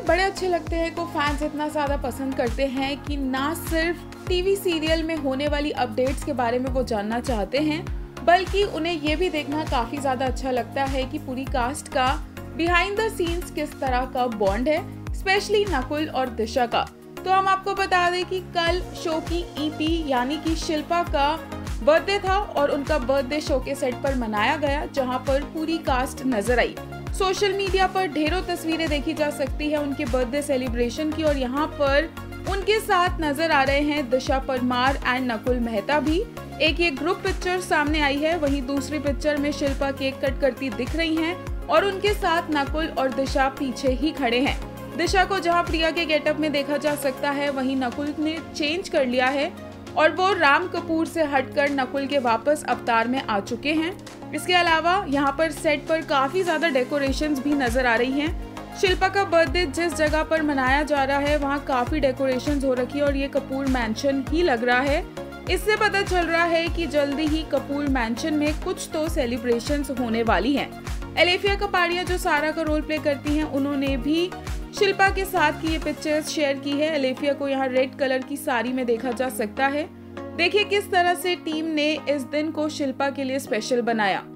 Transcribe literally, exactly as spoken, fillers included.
बड़े अच्छे लगते हैं को फैंस इतना ज़्यादा पसंद करते हैं कि ना सिर्फ टीवी सीरियल में होने वाली अपडेट्स के बारे में वो जानना चाहते हैं, बल्कि उन्हें ये भी देखना काफ़ी ज़्यादा अच्छा लगता है कि पूरी कास्ट का बिहाइंड द सीन्स किस तरह का बॉन्ड है, स्पेशली नकुल और दिशा का। तो हम आपको बता दें कि कल शो की ईपी यानी कि शिल्पा का बर्थडे था और उनका बर्थडे शो के सेट पर मनाया गया, जहां पर पूरी कास्ट नजर आई। सोशल मीडिया पर ढेरों तस्वीरें देखी जा सकती है उनके बर्थडे सेलिब्रेशन की, और यहाँ पर उनके साथ नजर आ रहे हैं दिशा परमार एंड नकुल मेहता भी। एक ये ग्रुप पिक्चर सामने आई है, वहीं दूसरी पिक्चर में शिल्पा केक कट करती दिख रही हैं और उनके साथ नकुल और दिशा पीछे ही खड़े हैं। दिशा को जहां प्रिया के गेटअप में देखा जा सकता है, वहीं नकुल ने चेंज कर लिया है और वो राम कपूर से हटकर नकुल के वापस अवतार में आ चुके हैं। इसके अलावा यहाँ पर सेट पर काफी ज्यादा डेकोरेशंस भी नजर आ रही हैं। शिल्पा का बर्थडे जिस जगह पर मनाया जा रहा है वहाँ काफी डेकोरेशंस हो रखी है और ये कपूर मैंशन ही लग रहा है। इससे पता चल रहा है कि जल्दी ही कपूर मैंशन में कुछ तो सेलिब्रेशंस होने वाली हैं। एलेफिया कपाड़िया जो सारा का रोल प्ले करती हैं, उन्होंने भी शिल्पा के साथ की ये पिक्चर्स शेयर की है। एलेफिया को यहाँ रेड कलर की साड़ी में देखा जा सकता है। देखिए किस तरह से टीम ने इस दिन को शिल्पा के लिए स्पेशल बनाया।